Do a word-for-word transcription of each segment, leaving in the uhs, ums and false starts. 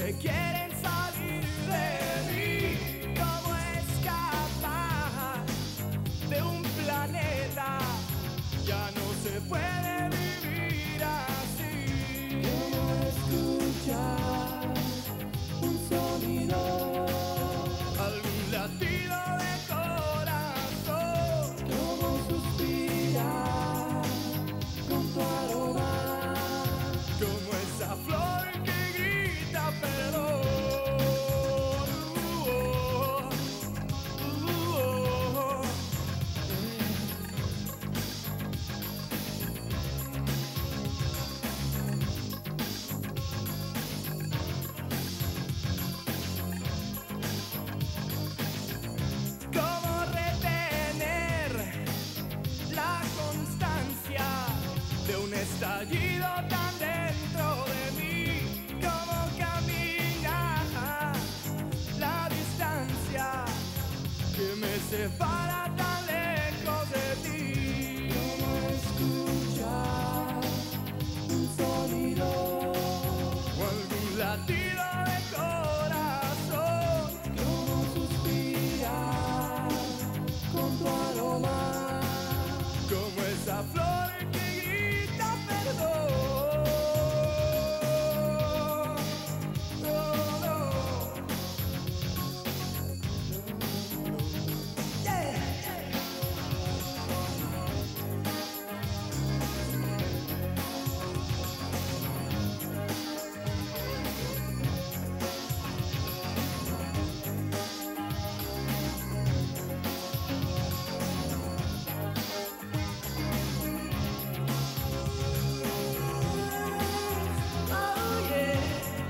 que quieren salir de mí. ¿Cómo escapar de un planeta? Ya no se puede vivir así. ¿Cómo escuchar un sonido? Algún latido de corazón. ¿Cómo suspirar con tu aroma? Como esa flor que grita perdón. Uh, uh, uh, ¿Cómo retener la constancia de un estallido tan dentro de mí? ¿Cómo caminar la distancia que me separa tan lejos de ti? ¿Cómo escuchar un sonido? O algún latido de corazón. ¿Cómo suspirar con tu aroma? Como esa flor que grita perdón. No, no. Yeah. Oh, yeah.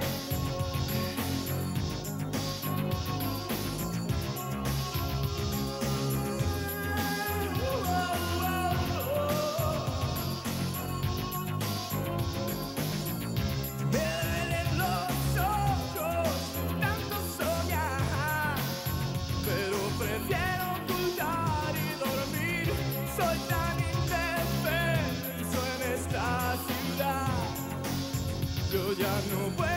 Me duelen los ojos tanto soñar, pero prefiero ocultar y dormir. Soy tan indefenso en esta ciudad. Yo ya no puedo